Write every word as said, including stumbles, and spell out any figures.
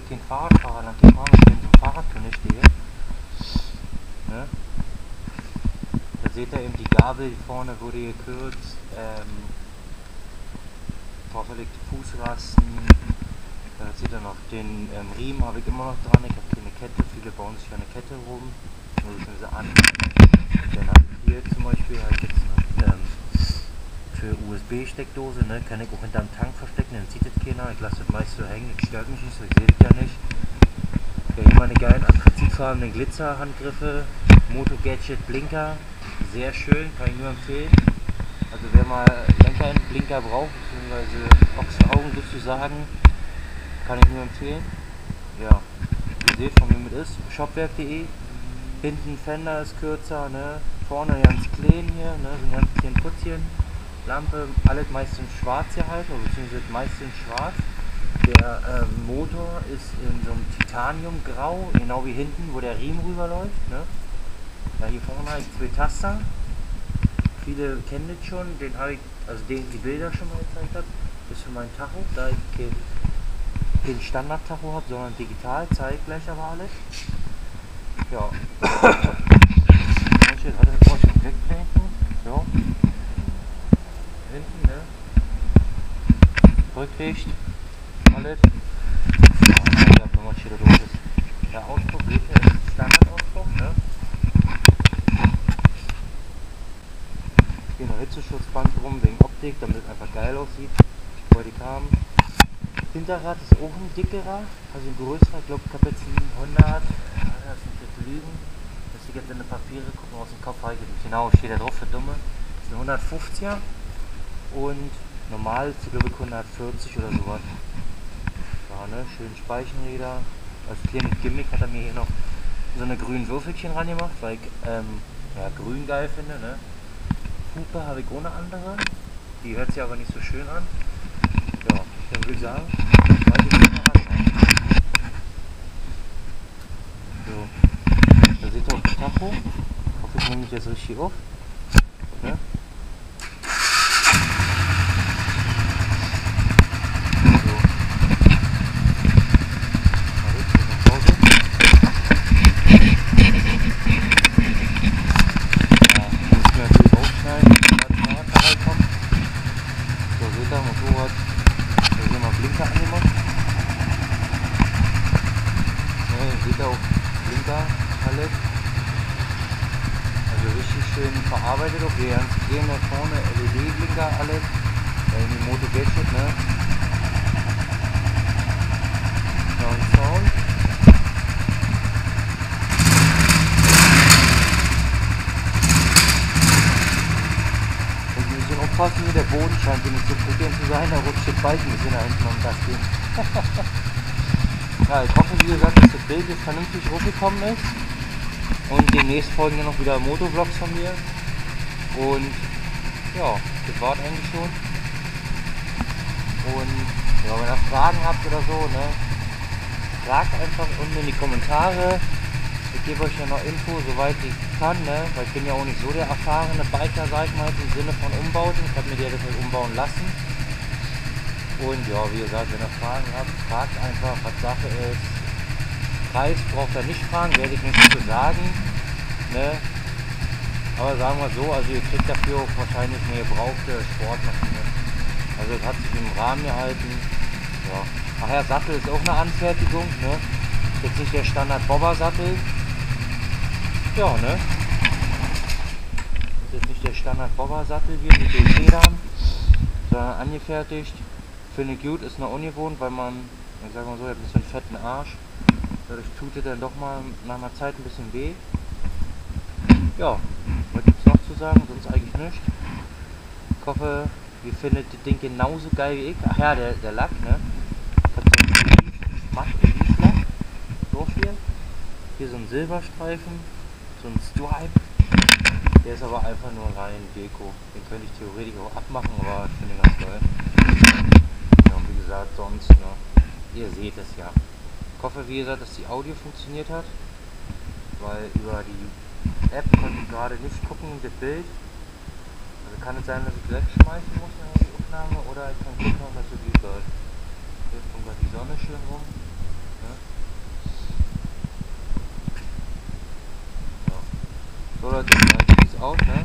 ich kein Fahrradfahrer, dann kann ich mal mit dem Fahrradtunnel stehe. Ne? Da seht ihr eben die Gabel, die vorne wurde gekürzt, ähm, draufgelegte Fußrasten. Da seht ihr noch den ähm, Riemen, habe ich immer noch dran. Ich habe keine Kette, viele bauen sich eine Kette rum, müssen sie an. Dann habe ich hier zum Beispiel halt jetzt noch ähm, für U S B-Steckdose, ne, kann ich auch hinterm Tank verstecken, dann sieht das keiner. Ich lasse das meist so hängen, das stört mich nicht so, ich sehe das ja nicht. Ja, hier meine geilen anthrazitfarbenen Glitzer-Handgriffe, Moto Gadget Blinker, sehr schön, kann ich nur empfehlen. Also wer mal Lenker in Blinker braucht, beziehungsweise Ochsenaugen sozusagen, kann ich nur empfehlen. Ja, ihr seht, von wem es ist, shopwerk punkt de. Hinten Fender ist kürzer, ne? Vorne ganz clean hier, ne? So ein ganz kleinen Putzchen. Lampe, alles meistens schwarz hier halt, also beziehungsweise meistens schwarz. Der ähm, Motor ist in so einem Titaniumgrau, genau wie hinten, wo der Riemen rüberläuft. Ne? Ja, hier vorne habe ich zwei Taster. Viele kennen das schon, den habe ich, also den die Bilder schon mal gezeigt habe. Das ist für mein Tacho, da ich kein, kein Standard-Tacho habe, sondern digital, zeige ich gleich aber alles. Ja. Manche hat das auch schon wegblenden. So. Hinten, ne? Rücklicht. Alles. Ja, ich hab nochmal steht da los ist. Der Auspuff, seht ihr, ist Standardauspuff, ne? Hier eine Hitzeschutzband drum wegen Optik, damit es einfach geil aussieht. Wollte ich haben. Hinterrad ist auch ein dickerer, also ein größerer, ich glaube ich habe jetzt einen hundert, das sind jetzt Lügen, dass ich jetzt in die Papiere gucken aus dem Kopf habe ich nicht genau, steht da drauf für Dumme. Das ist ein hundertfünfziger und normal ist glaube ich hundertvierzig oder sowas. Ja, ne, schön Speichenräder. Als kleines Gimmick hat er mir hier noch so eine grünen Würfelchen ran gemacht, weil ich ähm, ja, grün geil finde. Ne? Hupe habe ich ohne andere, die hört sich aber nicht so schön an. Ja, dann würde ich sagen, weiter geht's noch ran. So, da seht ihr auch das Tacho. Ich hoffe, ich nehme mich jetzt richtig auf. Ne? Motorrad, da sind mal Blinker angemacht. Ja, ihr seht auch Blinker, alles. Also richtig schön verarbeitet auch. Wir sehen da vorne L E D-Blinker, alles. Da in die Moto Gadget, ne? Sound, Sound. Aufpassen, der Boden scheint hier nicht so prickelnd zu sein, da rutscht jetzt bald ein bisschen da hinten am Gas gehen. Ja, ich hoffe wie gesagt, dass das Bild jetzt vernünftig hochgekommen ist und demnächst folgen ja noch wieder Motovlogs von mir und ja, das war's eigentlich schon. Und ja, wenn ihr Fragen habt oder so, ne, fragt einfach unten in die Kommentare. Ich gebe euch ja noch Info, soweit ich kann, ne? Weil ich bin ja auch nicht so der erfahrene Biker, sag ich mal, im Sinne von Umbauten. Ich habe mir die ja das nicht umbauen lassen. Und ja, wie gesagt, wenn ihr Fragen habt, fragt einfach, was Sache ist. Preis braucht ihr nicht fragen, werde ich nicht so sagen. Ne? Aber sagen wir so, also ihr kriegt dafür auch wahrscheinlich eine gebrauchte Sportmaschine. Also es hat sich im Rahmen gehalten. Ja. Ach ja, Sattel ist auch eine Anfertigung, ne? Jetzt nicht der Standard-Bobber-Sattel. Ja, ne? Das ist jetzt nicht der Standard-Bobber-Sattel hier mit den Federn, sondern angefertigt. Finde ich gut, ist noch ungewohnt, weil man, ich sag mal so, hat ein bisschen fetten Arsch. Dadurch tut er dann doch mal nach einer Zeit ein bisschen weh. Ja, was gibt's noch zu sagen? Sonst eigentlich nichts. Ich hoffe, ihr findet das Ding genauso geil wie ich. Ach ja, der, der Lack, ne? Ich hab so einen Matt-Lack drauf hier. Hier so ein Silberstreifen, so ein Stripe. Der ist aber einfach nur rein Deko. Den könnte ich theoretisch auch abmachen, aber ich finde ihn ganz geil. Ja, und wie gesagt, sonst, ne, ihr seht es ja. Ich hoffe, wie gesagt, dass die Audio funktioniert hat, weil über die App konnte ich gerade nicht gucken, das Bild. Also kann es sein, dass ich wegschmeißen muss in die Aufnahme oder ich kann gucken, dass es gut läuft. Hier kommt gerade die Sonne schön rum. Ne? Ja. So Leute, dann sieht es aus, ne?